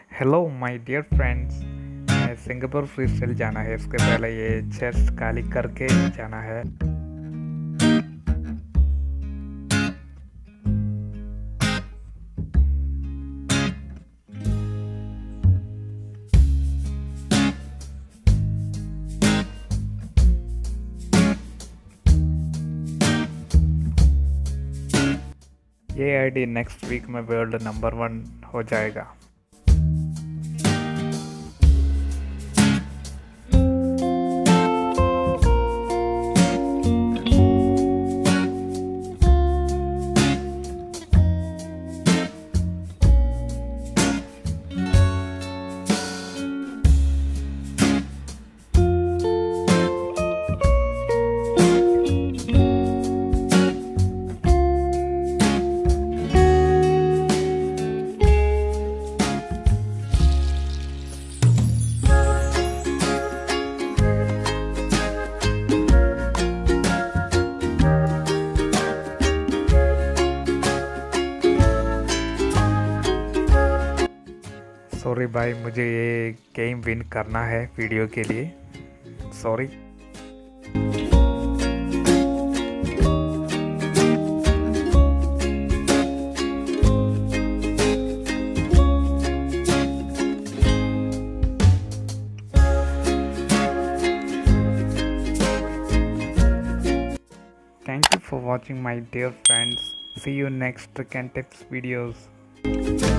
Hello my dear friends. Singapore freestyle जाना है, इसके पहले ये चेस्ट खाली करके जाना है। ये आईडी नेक्स्ट वीक में वर्ल्ड नंबर 1 हो जाएगा। सॉरी भाई, मुझे ये गेम विन करना है वीडियो के लिए। Sorry. Thank you for watching my dear friends. See you next trick and tips videos.